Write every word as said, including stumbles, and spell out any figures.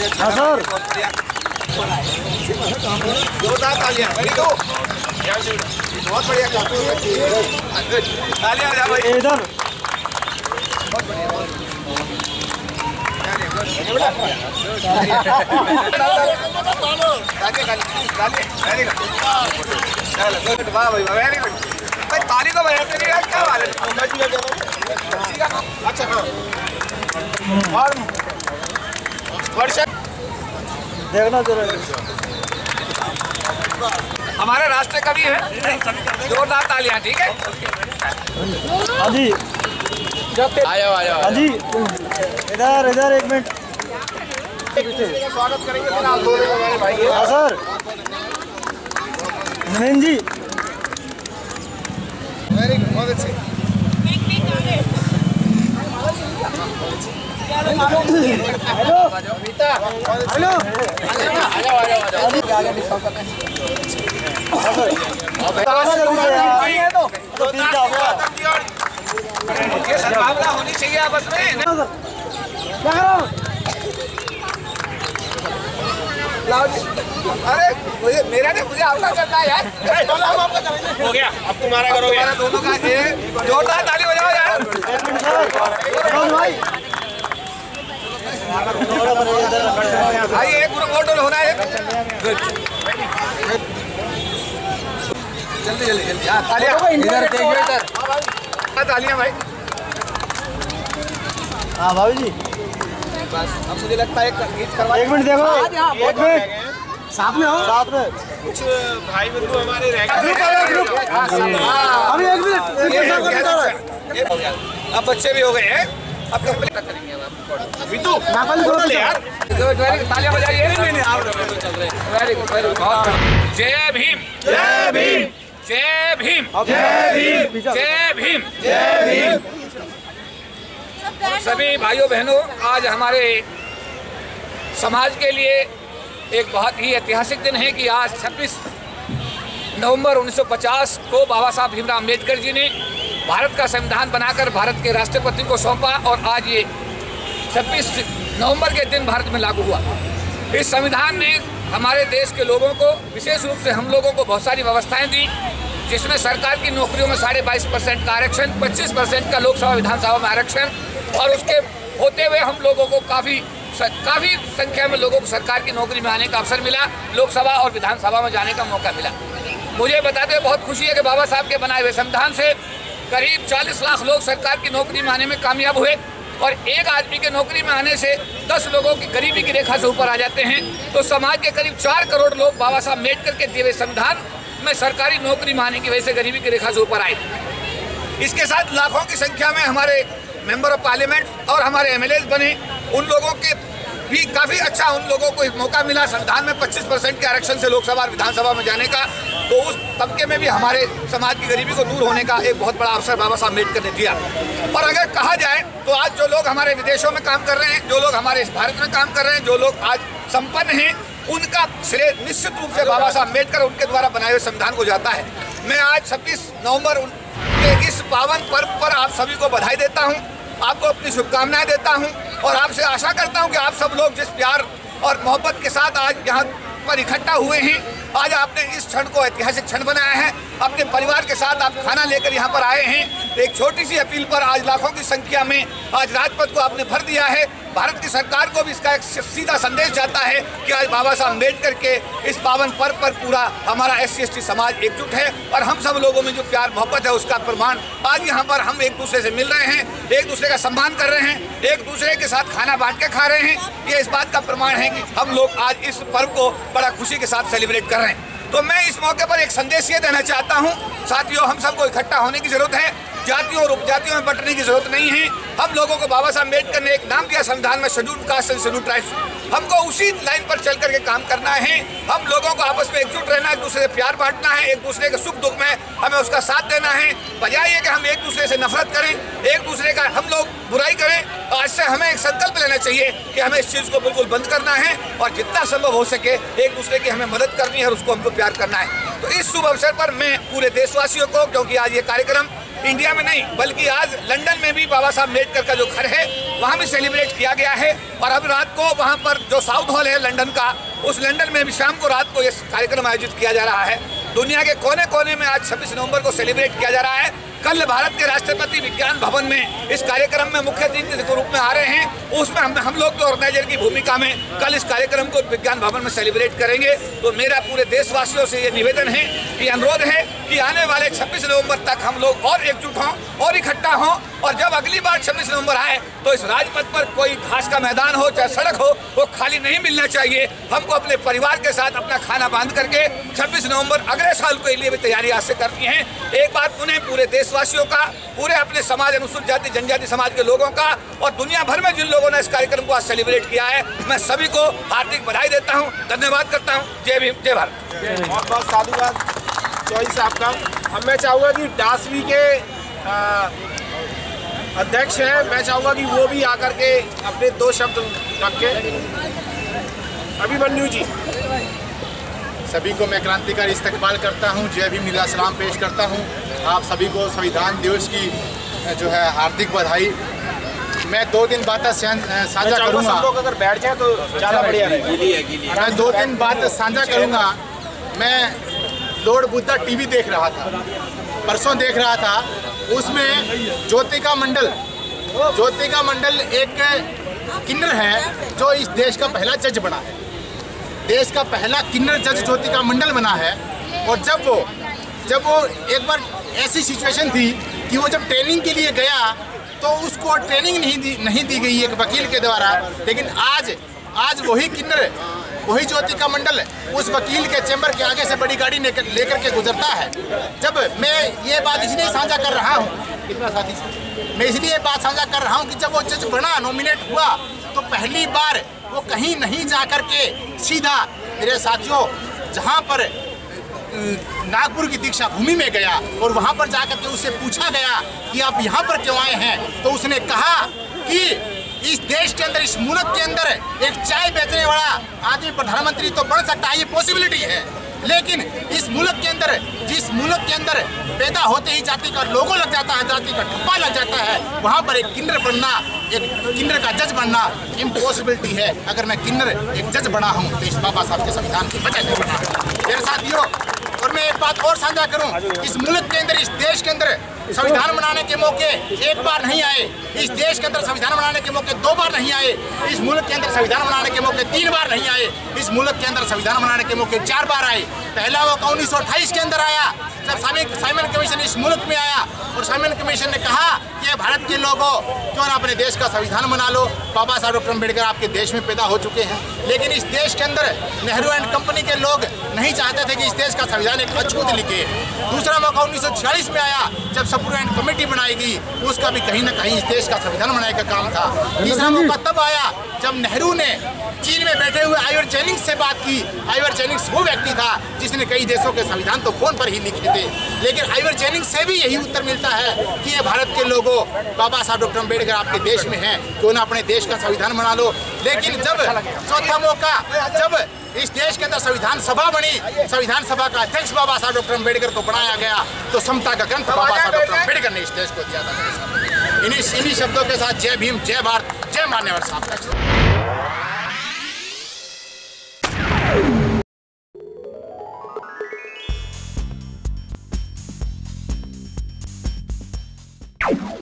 हाँ सर। जोरदार तालियां, वेरी गुड, बहुत बढ़िया काम, तालियां आ भाई इधर। बहुत बढ़िया, वाह भाई वेरी गुड भाई, ताली तो बजाते नहीं यार, क्या बात है। अच्छा हाँ, और वर्षा देखना जरा, हमारे राष्ट्र कवि है, जोरदार तालियां, ठीक है। हाँ जी, आयो आयो हाँ जी, इधर इधर एक मिनट। स्वागत करेंगे फिर आप दो हमारे भाई है। हाँ sir, Naveen ji, very good, बहुत अच्छे। हेलो हेलो, ये सद्भावना होनी चाहिए आपस में। अरे मुझे मेरा नहीं, मुझे आपका करना है यार। हो गया, अब तुम्हारा करोगे। तुम्हारा दोनों का ये जोरदार ताली बजाओ यार। भाई एक ग्रुप फोटो होना है। जल्दी जल्दी जल्दी, हाँ तालियां इधर देखिए, इधर तालियां भाई। हाँ भाभी जी, बस अब मुझे लगता है एक गीत करवा। एक मिनट देखो, एक मिनट, साथ में हो, साथ में। कुछ भाई बंधु हमारे रह गए। अभी एक मिनट, एक हो गया, अब बच्चे भी हो गए हैं, अब कंप्लीट करेंगे अभी तो यार, तालियां बजाइए। वेरी गुड, वेरी गुड, जय भीम, जय भीम, जय भीम, जय भीम, जय भीम, जय भीम। सभी भाइयों बहनों, आज हमारे समाज के लिए एक बहुत ही ऐतिहासिक दिन है कि आज छब्बीस नवंबर उन्नीस सौ पचास को बाबा साहब भीमराव अम्बेडकर जी ने भारत का संविधान बनाकर भारत के राष्ट्रपति को सौंपा और आज ये छब्बीस नवंबर के दिन भारत में लागू हुआ। इस संविधान ने हमारे देश के लोगों को, विशेष रूप से हम लोगों को बहुत सारी व्यवस्थाएं दी, जिसमें सरकार की नौकरियों में साढ़े बाईस परसेंट का आरक्षण, पच्चीस परसेंट का लोकसभा विधानसभा में आरक्षण, और उसके होते हुए हम लोगों को काफ़ी काफ़ी संख्या में लोगों को सरकार की नौकरी में आने का अवसर मिला, लोकसभा और विधानसभा में जाने का मौका मिला। मुझे बताते हुए बहुत खुशी है कि बाबा साहब के बनाए हुए संविधान से करीब चालीस लाख लोग सरकार की नौकरी में आने में कामयाब हुए, और एक आदमी के नौकरी में आने से दस लोगों की गरीबी की रेखा से ऊपर आ जाते हैं। तो समाज के करीब चार करोड़ लोग बाबा साहब अम्बेडकर के दिए हुए संविधान में सरकारी नौकरी में आने की वजह से गरीबी की रेखा से ऊपर आए। इसके साथ लाखों की संख्या में हमारे मेंबर ऑफ पार्लियामेंट और हमारे एमएलए बने, उन लोगों के भी काफ़ी अच्छा उन लोगों को मौका मिला संविधान में पच्चीस परसेंट के आरक्षण से लोकसभा और विधानसभा में जाने का। तो उस तबके में भी हमारे समाज की गरीबी को दूर होने का एक बहुत बड़ा अवसर बाबा साहब अम्बेडकर ने दिया। और अगर कहा जाए तो आज जो लोग हमारे विदेशों में काम कर रहे हैं, जो लोग हमारे भारत में काम कर रहे हैं, जो लोग आज संपन्न हैं, उनका श्रेय निश्चित रूप से बाबा साहब अम्बेडकर उनके द्वारा बनाए हुए संविधान को जाता है। मैं आज छब्बीस नवंबर के इस पावन पर्व पर आप सभी को बधाई देता हूँ, आपको अपनी शुभकामनाएं देता हूं, और आपसे आशा करता हूं कि आप सब लोग जिस प्यार और मोहब्बत के साथ आज यहाँ पर इकट्ठा हुए हैं, आज आपने इस क्षण को ऐतिहासिक क्षण बनाया है, अपने परिवार के साथ आप खाना लेकर यहाँ पर आए हैं। एक छोटी सी अपील पर आज लाखों की संख्या में आज राजपथ को आपने भर दिया है। भारत की सरकार को भी इसका एक सीधा संदेश जाता है कि आज बाबा साहब अम्बेडकर के इस पावन पर्व पर पूरा हमारा एस सी एस टी समाज एकजुट है, और हम सब लोगों में जो प्यार मोहब्बत है उसका प्रमाण आज यहाँ पर हम एक दूसरे से मिल रहे हैं, एक दूसरे का सम्मान कर रहे हैं, एक दूसरे के साथ खाना बांट के खा रहे हैं। ये इस बात का प्रमाण है कि हम लोग आज इस पर्व को बड़ा खुशी के साथ सेलिब्रेट कर रहे हैं। तो मैं इस मौके पर एक संदेश ये देना चाहता हूँ, साथियों, हम सबको इकट्ठा होने की जरूरत है, जातियों और उपजातियों में बंटने की जरूरत नहीं है। हम लोगों को बाबा साहब अम्बेडकर ने एक नाम दिया संविधान में, schedule caste and schedule tribes, हमको उसी लाइन पर चल करके काम करना है। हम लोगों को आपस में एकजुट रहना है, एक दूसरे से प्यार बांटना है, एक दूसरे के सुख दुख में हमें उसका साथ देना है, बजाय ये कि हम एक दूसरे से नफरत करें, एक दूसरे का हम लोग बुराई करें। आज से हमें एक संकल्प लेना चाहिए कि हमें इस चीज़ को बिल्कुल बंद करना है, और जितना संभव हो सके एक दूसरे की हमें मदद करनी है और उसको हमको प्यार करना है। तो इस शुभ अवसर पर मैं पूरे देशवासियों को, क्योंकि आज ये कार्यक्रम इंडिया में नहीं बल्कि आज लंदन में भी बाबा साहब अम्बेडकर का जो घर है वहाँ भी सेलिब्रेट किया गया है। और अब रात को वहाँ पर जो साउथ हॉल है लंदन का, उस लंदन में भी शाम को रात को ये कार्यक्रम आयोजित किया जा रहा है। दुनिया के कोने कोने में आज छब्बीस नवंबर को सेलिब्रेट किया जा रहा है। कल भारत के राष्ट्रपति विज्ञान भवन में इस कार्यक्रम में मुख्य अतिथि के रूप में आ रहे हैं। उसमें हम हम लोग तो ऑर्गेनाइजर की भूमिका में कल इस कार्यक्रम को विज्ञान भवन में सेलिब्रेट करेंगे। तो मेरा पूरे देशवासियों से ये निवेदन है, ये अनुरोध है कि आने वाले छब्बीस नवंबर तक हम लोग और एकजुट हों और इकट्ठा हों। और जब अगली बार छब्बीस नवंबर आए तो इस राजपथ पर कोई घास का मैदान हो चाहे सड़क हो, वो खाली नहीं मिलना चाहिए। हमको अपने परिवार के साथ अपना खाना बांध करके छब्बीस नवंबर अगले साल के लिए भी तैयारी आज से करनी है। एक बार पुनः पूरे देशवासियों का, पूरे अपने समाज अनुसूचित जाति जनजाति समाज के लोगों का और दुनिया भर में जिन लोगों ने इस कार्यक्रम को आज सेलिब्रेट किया है, मैं सभी को हार्दिक बधाई देता हूँ, धन्यवाद करता हूँ। जय भीम, जय भारत। बहुत बहुत साधुवाद चौधरी साहब का। अब मैं चाहूँगा कि डासवी के आ, अध्यक्ष हैं, मैं चाहूँगा कि वो भी आकर के अपने दो शब्द रखें। अभिमन्यु जी। सभी को मैं क्रांतिकारी इस्तकबाल करता हूँ, जय भीम नीला सलाम पेश करता हूँ। आप सभी को संविधान दिवस की जो है हार्दिक बधाई। मैं दो दिन बातें साझा करूँगा। सब लोग अगर बैठ जाए तो ज़्यादा बढ़िया रहेगा। मैं दो दिन बात साझा करूँगा। मैं लॉर्ड बुद्धा टीवी देख रहा था, परसों देख रहा था। उसमें ज्योतिका मंडल ज्योतिका मंडल एक किन्नर है जो इस देश का पहला जज बना है। देश का पहला किन्नर जज ज्योतिका मंडल बना है। और जब वो जब वो एक बार ऐसी सिचुएशन थी कि वो जब ट्रेनिंग के लिए गया तो उसको ट्रेनिंग नहीं दी नहीं दी गई एक वकील के द्वारा। लेकिन आज आज वही किन्नर, वही ज्योतिका मंडल उस वकील के चैम्बर के आगे से बड़ी गाड़ी लेकर के गुजरता है। जब मैं ये बात इसलिए साझा कर रहा हूँ, कितना साथी मैं इसलिए बात साझा कर रहा हूँ कि जब वो जज बना, नॉमिनेट हुआ, तो पहली बार वो कहीं नहीं जा कर के सीधा मेरे साथियों जहाँ पर नागपुर की दीक्षा भूमि में गया और वहाँ पर जाकर के उससे पूछा गया कि आप यहाँ पर क्यों आए हैं। तो उसने कहा कि इस देश के अंदर, इस मुल्क के अंदर एक चाय बेचने वाला आदमी प्रधानमंत्री तो बन सकता है, ये पॉसिबिलिटी है। लेकिन इस मुल्क के अंदर, जिस मुल्क के अंदर पैदा होते ही जाति का लोगो लग जाता है, जाति का ठप्पा लग जाता है, वहाँ पर एक किन्नर बनना, एक किन्नर का जज बनना इम्पॉसिबिलिटी है। अगर मैं किन्नर एक जज बना हूँ तो इस बाबा साहब के संविधान की वजह से बना हूँ। मेरे साथियों, और मैं एक बात और साझा करूं, इस मुल्क के अंदर, इस देश के अंदर संविधान बनाने के मौके एक बार नहीं आए। इस देश के अंदर संविधान बनाने के मौके दो बार नहीं आए। इस मुल्क के अंदर संविधान बनाने के मौके तीन बार नहीं आए। इस मुल्क के अंदर संविधान बनाने के मौके चार बार आए। पहला मौका उन्नीस सौ अट्ठाईस के अंदर आया जब साइमन कमीशन इस मुल्क में आया और साइमन कमीशन ने कहा कि भारत के लोगों क्यों ना अपने देश का संविधान बना लो। बाबा साहब डॉक्टर अम्बेडकर आपके देश में पैदा हो चुके हैं, लेकिन इस देश के अंदर नेहरू एंड कंपनी के लोग नहीं चाहते थे कि इस देश का संविधान एक अछूत लिखे। दूसरा मौका उन्नीस सौ छियालीस में आया जब सप्रू एंड कमेटी बनाई गई, उसका भी कहीं ना कहीं इस देश का संविधान बनाने का काम था। तीसरा मौका तब आया जब नेहरू ने चीन में बैठे हुए आइवर जेनिंग्स से बात की। आइवर जेनिंग्स वो व्यक्ति था जिसने कई देशों के संविधान तो फोन पर ही लिखे थे, लेकिन आइवर जेनिंग्स से भी यही उत्तर मिलता है कि ये भारत के लोगों, बाबा साहब डॉक्टर अम्बेडकर आपके देश में हैं, क्यों ना अपने देश का संविधान बना लो। लेकिन जब चौथा मौका, जब इस देश के अंदर संविधान सभा बनी, संविधान सभा का अध्यक्ष बाबा साहब डॉक्टर अम्बेडकर को बनाया गया, तो समता का ग्रंथ बाबा साहब डॉक्टर अम्बेडकर ने इस देश को दिया था। इन्हीं इन्हीं शब्दों के साथ जय भीम, जय भारत, जय मान्यवर साहब का।